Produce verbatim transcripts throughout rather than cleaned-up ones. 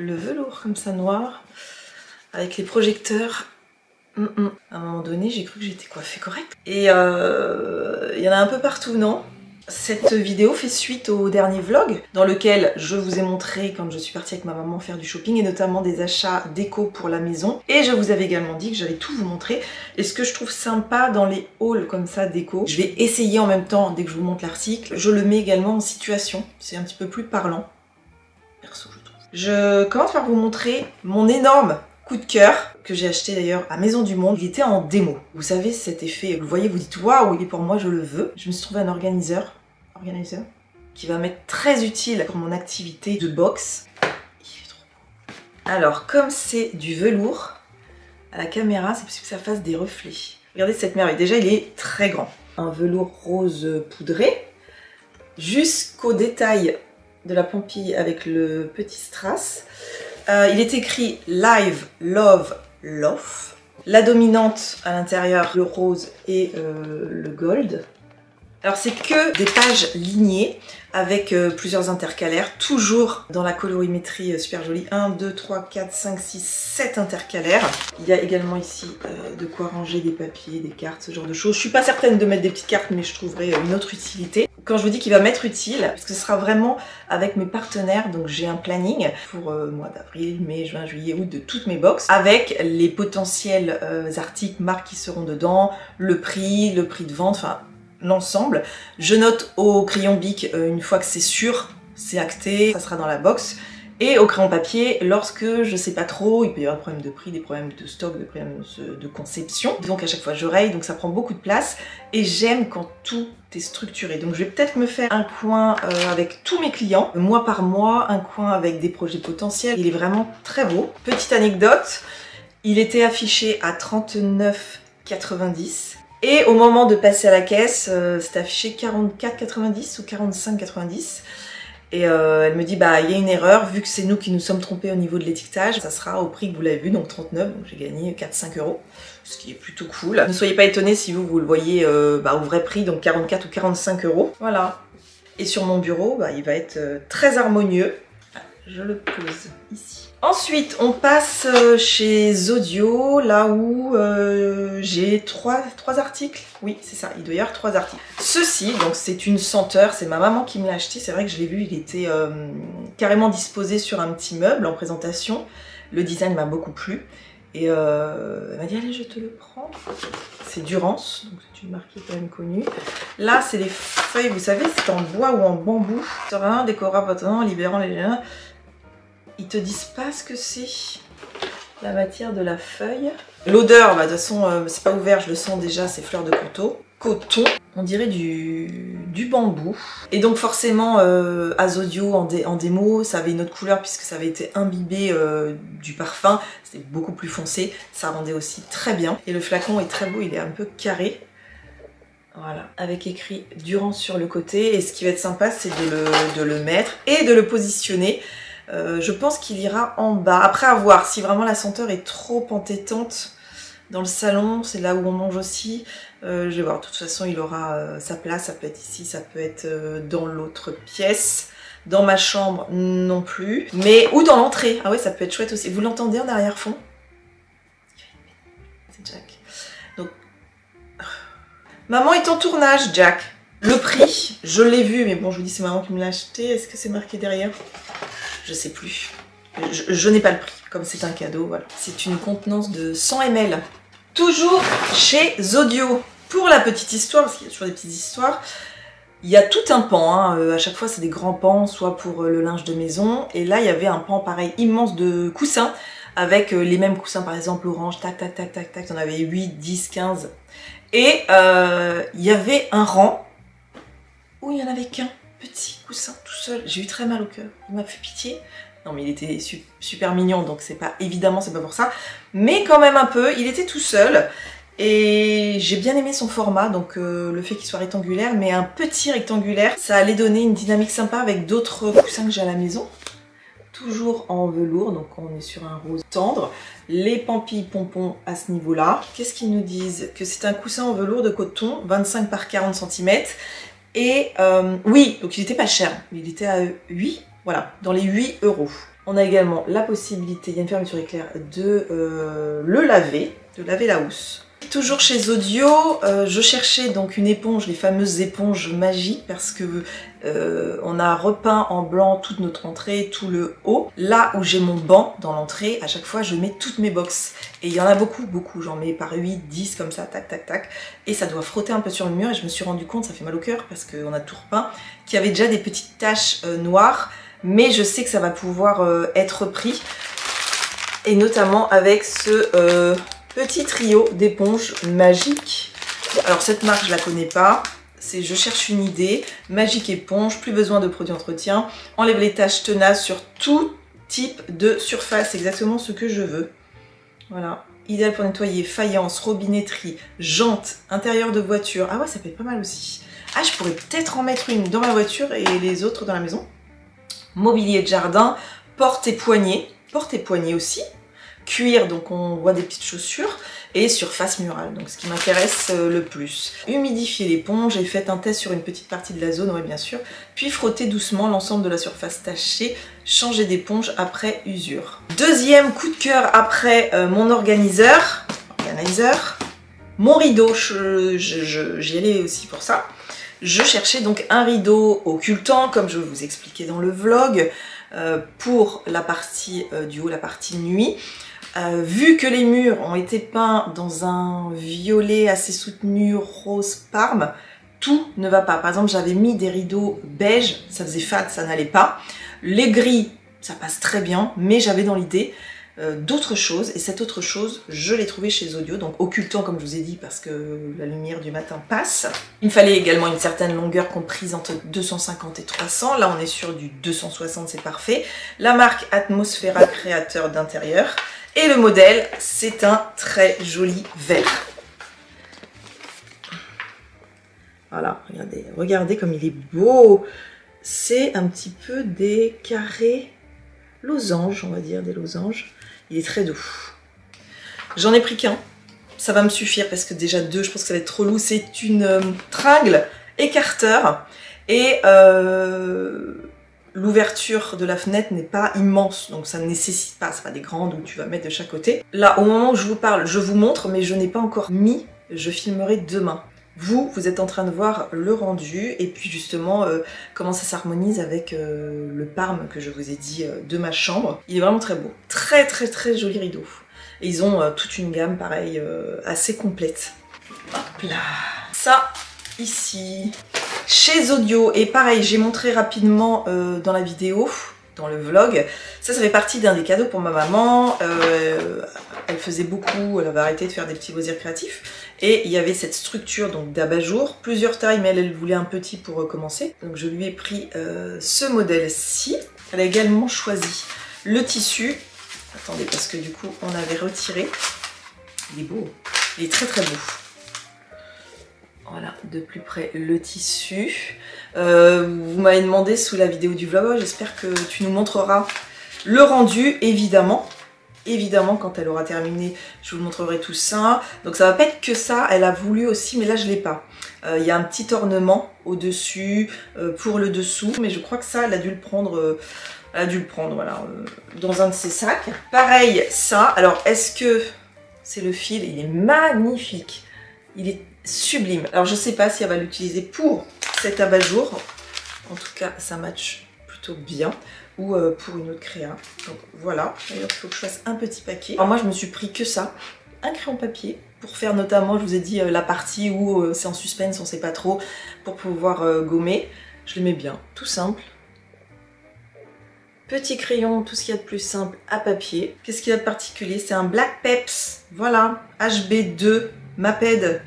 le velours comme ça noir avec les projecteurs. Mm -mm. À un moment donné, j'ai cru que j'étais coiffée correct. Et il euh, y en a un peu partout, non? Cette vidéo fait suite au dernier vlog dans lequel je vous ai montré quand je suis partie avec ma maman faire du shopping et notamment des achats déco pour la maison. Et je vous avais également dit que j'allais tout vous montrer. Et ce que je trouve sympa dans les hauls comme ça déco, je vais essayer en même temps dès que je vous montre l'article, je le mets également en situation. C'est un petit peu plus parlant. Perso, je trouve. Je commence par vous montrer mon énorme coup de cœur que j'ai acheté d'ailleurs à Maison du Monde. Il était en démo. Vous savez cet effet, vous voyez, vous dites waouh, il est pour moi, je le veux. Je me suis trouvé un organiseur, organiseur qui va m'être très utile pour mon activité de boxe. Il est trop beau. Alors comme c'est du velours, à la caméra c'est possible que ça fasse des reflets. Regardez cette merveille, déjà il est très grand. Un velours rose poudré jusqu'au détail de la pampille avec le petit strass. Euh, il est écrit Live, Love, Love. La dominante à l'intérieur, le rose et euh, le gold. Alors c'est que des pages lignées avec euh, plusieurs intercalaires, toujours dans la colorimétrie euh, super jolie. un, deux, trois, quatre, cinq, six, sept intercalaires. Il y a également ici euh, de quoi ranger des papiers, des cartes, ce genre de choses. Je suis pas certaine de mettre des petites cartes, mais je trouverai euh, une autre utilité. Quand je vous dis qu'il va m'être utile, parce que ce sera vraiment avec mes partenaires, donc j'ai un planning pour le euh, mois d'avril, mai, juin, juillet, août de toutes mes box, avec les potentiels euh, articles, marques qui seront dedans, le prix, le prix de vente, enfin l'ensemble. Je note au crayon bic euh, une fois que c'est sûr, c'est acté, ça sera dans la box. Et au crayon papier, lorsque je sais pas trop, il peut y avoir des problèmes de prix, des problèmes de stock, des problèmes de conception. Donc à chaque fois je raye, donc ça prend beaucoup de place. Et j'aime quand tout est structuré. Donc je vais peut-être me faire un coin euh, avec tous mes clients, mois par mois, un coin avec des projets potentiels. Il est vraiment très beau. Petite anecdote, il était affiché à trente-neuf quatre-vingt-dix. Et au moment de passer à la caisse, euh, c'était affiché quarante-quatre quatre-vingt-dix ou quarante-cinq quatre-vingt-dix. Et euh, elle me dit, bah il y a une erreur, vu que c'est nous qui nous sommes trompés au niveau de l'étiquetage, ça sera au prix que vous l'avez vu, donc trente-neuf, donc j'ai gagné quatre à cinq euros, ce qui est plutôt cool. Ne soyez pas étonnés si vous, vous le voyez euh, bah, au vrai prix, donc quarante-quatre ou quarante-cinq euros. Voilà. Et sur mon bureau, bah, il va être euh, très harmonieux. Je le pose ici. Ensuite, on passe chez Zodio, là où euh, j'ai trois, trois articles. Oui, c'est ça, il doit y avoir trois articles. Ceci, donc c'est une senteur, c'est ma maman qui me l'a acheté. C'est vrai que je l'ai vu, il était euh, carrément disposé sur un petit meuble en présentation. Le design m'a beaucoup plu. Et euh, elle m'a dit, allez, je te le prends. C'est Durance, donc c'est une marque qui est quand même connue. Là, c'est les feuilles, vous savez, c'est en bois ou en bambou. Serein, décorable, attenant, libérant les liens. Ils te disent pas ce que c'est, la matière de la feuille. L'odeur, bah, de toute façon, euh, c'est pas ouvert, je le sens déjà, c'est fleur de coton. Coton, on dirait du, du bambou. Et donc forcément, euh, à Zodio en, dé, en démo, ça avait une autre couleur puisque ça avait été imbibé euh, du parfum. C'était beaucoup plus foncé, ça rendait aussi très bien. Et le flacon est très beau, il est un peu carré. Voilà, avec écrit Durance sur le côté. Et ce qui va être sympa, c'est de le, de le mettre et de le positionner. Euh, je pense qu'il ira en bas. Après, à voir, si vraiment la senteur est trop entêtante dans le salon, c'est là où on mange aussi. Euh, je vais voir, de toute façon, il aura euh, sa place. Ça peut être ici, ça peut être euh, dans l'autre pièce. Dans ma chambre, non plus. Mais, ou dans l'entrée. Ah ouais, ça peut être chouette aussi. Vous l'entendez en arrière-fond? C'est Jack. Donc, maman est en tournage, Jack. Le prix, je l'ai vu, mais bon, je vous dis, c'est maman qui me l'a acheté. Est-ce que c'est marqué derrière? Je sais plus. Je, je n'ai pas le prix, comme c'est un cadeau, voilà. C'est une contenance de cent millilitres. Toujours chez Zodio. Pour la petite histoire, parce qu'il y a toujours des petites histoires, il y a tout un pan, hein. Euh, à chaque fois c'est des grands pans, soit pour euh, le linge de maison, et là il y avait un pan pareil immense de coussins, avec euh, les mêmes coussins, par exemple orange, tac tac tac tac tac, on avait huit, dix, quinze. Et euh, il y avait un rang où il n'y en avait qu'un petit coussin tout seul. J'ai eu très mal au cœur, il m'a fait pitié. Non mais il était su super mignon, donc c'est pas, évidemment c'est pas pour ça, mais quand même un peu, il était tout seul. Et j'ai bien aimé son format, donc euh, le fait qu'il soit rectangulaire, mais un petit rectangulaire, ça allait donner une dynamique sympa avec d'autres coussins que j'ai à la maison. Toujours en velours, donc on est sur un rose tendre. Les pampilles pompons à ce niveau-là. Qu'est-ce qu'ils nous disent? Que c'est un coussin en velours de coton, vingt-cinq par quarante centimètres. Et euh, oui, donc il était pas cher, il était à huit, voilà, dans les huit euros. On a également la possibilité, il y a une fermeture éclair, de euh, le laver, de laver la housse. Toujours chez Audio, euh, je cherchais donc une éponge, les fameuses éponges magiques, parce que euh, on a repeint en blanc toute notre entrée, tout le haut. Là où j'ai mon banc dans l'entrée, à chaque fois je mets toutes mes box. Et il y en a beaucoup, beaucoup, j'en mets par huit, dix comme ça, tac, tac, tac. Et ça doit frotter un peu sur le mur et je me suis rendu compte, ça fait mal au cœur parce qu'on a tout repeint, qu'il y avait déjà des petites taches euh, noires. Mais je sais que ça va pouvoir euh, être pris. Et notamment avec ce... Euh, petit trio d'éponges magiques. Alors cette marque je la connais pas, c'est je cherche une idée, Magique Éponge, plus besoin de produits d'entretien, enlève les taches tenaces sur tout type de surface, exactement ce que je veux. Voilà, idéal pour nettoyer faïence, robinetterie, jantes, intérieur de voiture. Ah ouais, ça peut être pas mal aussi. Ah, je pourrais peut-être en mettre une dans ma voiture et les autres dans la maison. Mobilier de jardin, porte et poignée, porte et poignée aussi. Cuir, donc on voit des petites chaussures, et surface murale, donc ce qui m'intéresse le plus. Humidifier l'éponge et faites un test sur une petite partie de la zone, oui bien sûr, puis frottez doucement l'ensemble de la surface tachée, changez d'éponge après usure. Deuxième coup de cœur après euh, mon organiseur, organizer, mon rideau, j'y je, je, j'y allais aussi pour ça. Je cherchais donc un rideau occultant, comme je vous expliquais dans le vlog, euh, pour la partie euh, du haut, la partie nuit. Euh, vu que les murs ont été peints dans un violet assez soutenu, rose parme, tout ne va pas. Par exemple, j'avais mis des rideaux beige, ça faisait fade, ça n'allait pas. Les gris, ça passe très bien, mais j'avais dans l'idée euh, d'autres choses. Et cette autre chose, je l'ai trouvée chez Audio, donc occultant comme je vous ai dit, parce que la lumière du matin passe. Il me fallait également une certaine longueur comprise entre deux cent cinquante et trois cents. Là, on est sur du deux cent soixante, c'est parfait. La marque Atmosphera, créateur d'intérieur. Et le modèle, c'est un très joli vert. Voilà, regardez, regardez comme il est beau. C'est un petit peu des carrés losanges, on va dire, des losanges. Il est très doux. J'en ai pris qu'un. Ça va me suffire parce que déjà deux, je pense que ça va être trop lourd. C'est une euh, tringle écarteur. Et... Euh, l'ouverture de la fenêtre n'est pas immense, donc ça ne nécessite pas, c'est pas des grandes où tu vas mettre de chaque côté. Là, au moment où je vous parle, je vous montre, mais je n'ai pas encore mis, je filmerai demain. Vous, vous êtes en train de voir le rendu, et puis justement, euh, comment ça s'harmonise avec euh, le parme que je vous ai dit euh, de ma chambre. Il est vraiment très beau. Très très très joli rideau. Et ils ont euh, toute une gamme, pareil, euh, assez complète. Hop là. Ça, ici... Chez Audio, et pareil, j'ai montré rapidement euh, dans la vidéo, dans le vlog, ça, ça fait partie d'un des cadeaux pour ma maman. Euh, elle faisait beaucoup, elle avait arrêté de faire des petits loisirs créatifs, et il y avait cette structure donc d'abat-jour, plusieurs tailles, mais elle, elle voulait un petit pour recommencer. Donc je lui ai pris euh, ce modèle-ci. Elle a également choisi le tissu. Attendez, parce que du coup, on avait retiré. Il est beau, il est très très beau. Voilà, de plus près le tissu. Euh, vous m'avez demandé sous la vidéo du vlog, j'espère que tu nous montreras le rendu, évidemment. Évidemment, quand elle aura terminé, je vous montrerai tout ça. Donc ça va pas être que ça, elle a voulu aussi, mais là je l'ai pas. Euh, il y a un petit ornement au-dessus, euh, pour le dessous, mais je crois que ça, elle a dû le prendre... Euh, elle a dû le prendre, voilà, euh, dans un de ses sacs. Pareil, ça, alors est-ce que c'est le fil? Il est magnifique. Il est sublime. Alors je sais pas si elle va l'utiliser pour cet abat-jour. En tout cas, ça match plutôt bien. Ou euh, pour une autre créa. Donc voilà. D'ailleurs, il faut que je fasse un petit paquet. Alors moi, je me suis pris que ça. Un crayon papier. Pour faire notamment, je vous ai dit, euh, la partie où euh, c'est en suspense, on sait pas trop. Pour pouvoir euh, gommer. Je le mets bien. Tout simple. Petit crayon, tout ce qu'il y a de plus simple à papier. Qu'est-ce qu'il y a de particulier? C'est un Black Peps. Voilà. H B deux. Maped.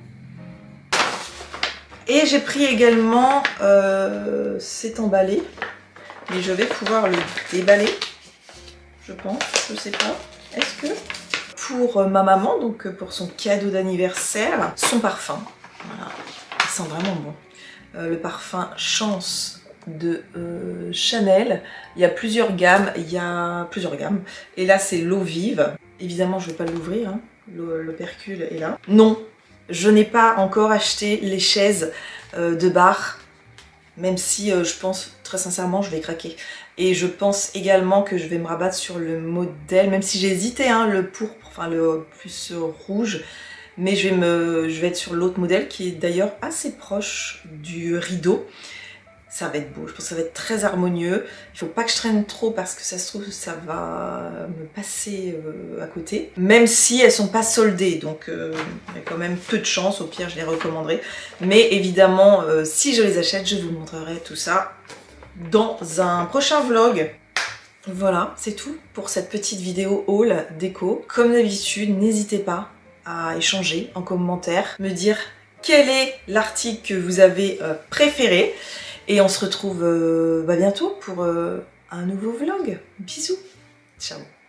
Et j'ai pris également, euh, c'est emballé, mais je vais pouvoir le déballer, je pense, je sais pas, est-ce que pour ma maman, donc pour son cadeau d'anniversaire, son parfum, voilà, il sent vraiment bon, euh, le parfum Chance de euh, Chanel, il y a plusieurs gammes, il y a plusieurs gammes, et là c'est l'eau vive, évidemment je vais pas l'ouvrir, hein. L'opercule est là, non. Je n'ai pas encore acheté les chaises euh, de bar Même si euh, je pense très sincèrement je vais craquer. Et je pense également que je vais me rabattre sur le modèle, même si j'ai hésité, hein, le pourpre, enfin le plus rouge. Mais je vais, me, je vais être sur l'autre modèle qui est d'ailleurs assez proche du rideau. Ça va être beau, je pense que ça va être très harmonieux. Il faut pas que je traîne trop parce que ça se trouve ça va me passer euh, à côté. Même si elles sont pas soldées, donc euh, il y a quand même peu de chance, au pire je les recommanderai. Mais évidemment, euh, si je les achète, je vous montrerai tout ça dans un prochain vlog. Voilà, c'est tout pour cette petite vidéo haul déco. Comme d'habitude, n'hésitez pas à échanger en commentaire, me dire quel est l'article que vous avez euh, préféré. Et on se retrouve euh, bah bientôt pour euh, un nouveau vlog. Bisous. Ciao.